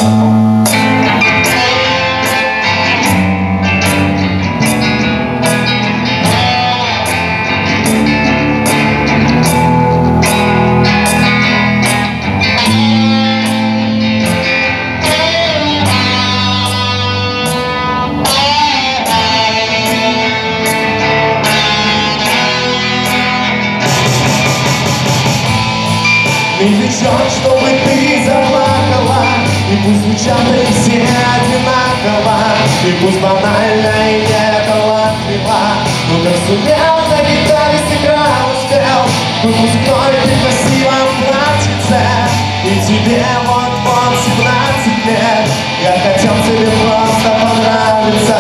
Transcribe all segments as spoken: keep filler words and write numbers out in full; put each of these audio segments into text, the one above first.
Миличок, чтобы ты заплакала, и пусть звучат они все одинаково, и пусть банально и не талантлива, но как сумел на гитаре сыграл, успел выпускной ты в красивом платьице, и тебе вот-вот семнадцать лет, я хотел тебе просто понравиться.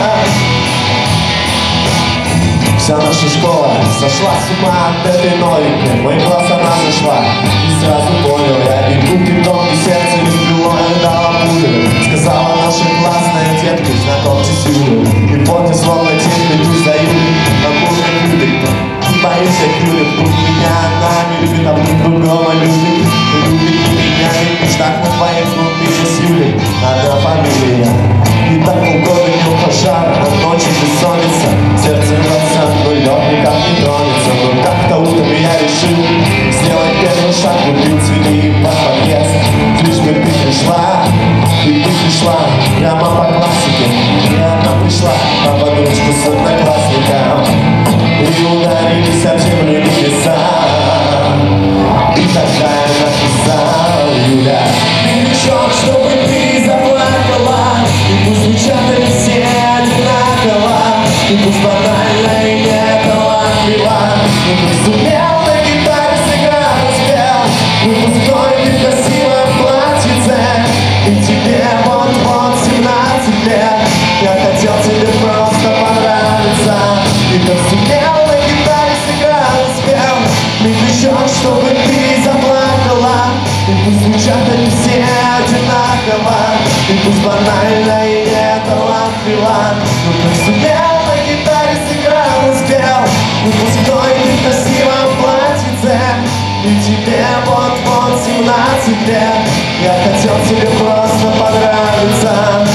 Вся наша школа сошла с ума от этой новенькой. В мой класс она зашла и сразу понял, я бегу бегом, и сердце не стрелой дала пулю. Сказала наша классная детка, знакомьтесь Юля. И вот ты словно тень иду за Юлей, а мужа любит. Не боюсь, я Юля, пусть меня она не любит, а пусть другого любит. Любит и меня, и в мечтах на твоих внутри с Юлей одна фамилия. И так полгода днем пожар, а ночью бессонница. Сердце рвется, но лед никак не тронется. Но как-то утром я решил сделать первый шаг, купил цветы под подъезд. Лишь бы ты пришла, и ты пришла прямо по классике. И она пришла на подушку с одноклассником, и ударились об землю небеса. И тогда я написал: Юля, миличок, чтобы ты заплакала, и пусть звучат они все одинаково, и пусть банально и не талантлива, но ты сумел на гитаре сыграть, успел выпускной ты в красивом платьице, и тебе вот-вот семнадцать лет, я хотел тебе просто понравиться. И как сумел на гитаре сыграть, успел миличок, чтобы ты заплакала, и пусть звучат они все одинаково, и пусть банально и не талантлива, но как сумел на гитаре сыграл, успел выпускной ты в красивом платьице, и тебе вот-вот семнадцать лет, я хотел тебе просто понравиться.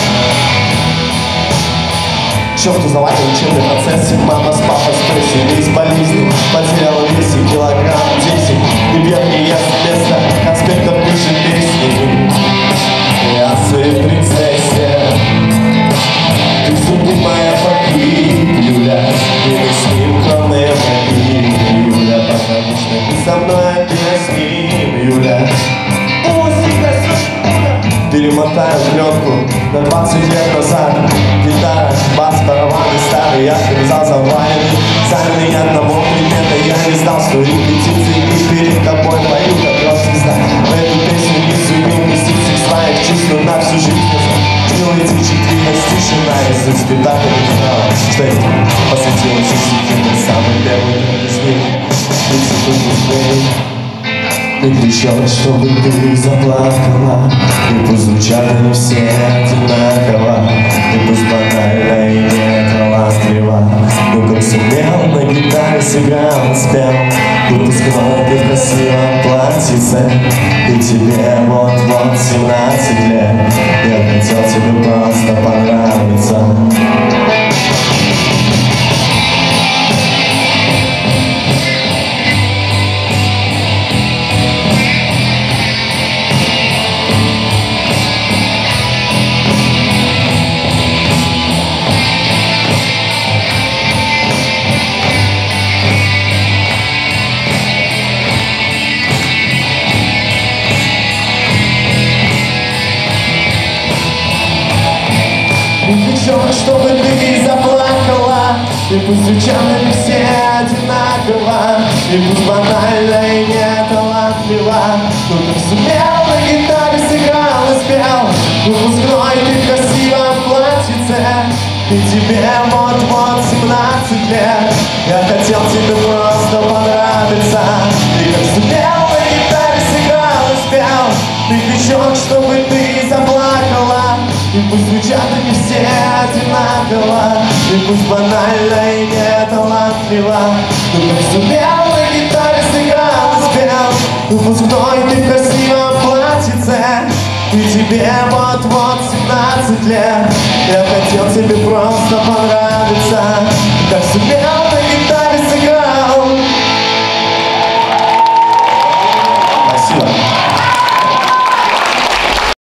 Черт узнавать о учебном процессе, мама с папой стрессе, из болезни потеряла десять килограмм, десять, и верный ест вместо конспектов пишет песни. Я своей принцессе, ты судьба моя погиб, Юля, и мы с ним кровные враги, Юля, потому что ты со мной, а ты с ним, Юля. Перемотаю пленку на двадцать лет назад. Гитара, бас, барабаны старые, я привязал заваленный. Сами ни одного предмета я не знал, что репетиции и перед тобой пою, как рок-звезда. В эту песню не сумел вместить всех своих чувств на всю жизнь. Делайте четыре тишина, если спектакль не знала, что я посвятила все секунды, самый первый из них. тридцать быстрее. И кричал, чтобы ты заплакала, и пусть звучат они все одинаково, и пусть банально и не талантлива, но как сумел на гитаре сыграл, спел выпускной ты в красивом платьице, и тебе вот-вот семнадцать лет, я хотел тебе просто понравиться. Чтобы ты заплакала, и пусть звучат они все одинаково, и пусть банально и не талантлива, но ты сумел на гитаре сыграл и спел выпускной ты в красивом платьице, и тебе вот-вот семнадцать лет, я хотел тебе просто понравиться. И как сумел на гитаре сыграл и спел ты кричок, чтобы ты заплакала, и пусть звучат они все одинаково, и пусть банально и не талантлива, но как сумел на гитаре сыграл и спел выпускной ты в красивом платьице, и тебе вот-вот семнадцать лет я хотел тебе просто понравиться, как сумел на гитаре сыграть.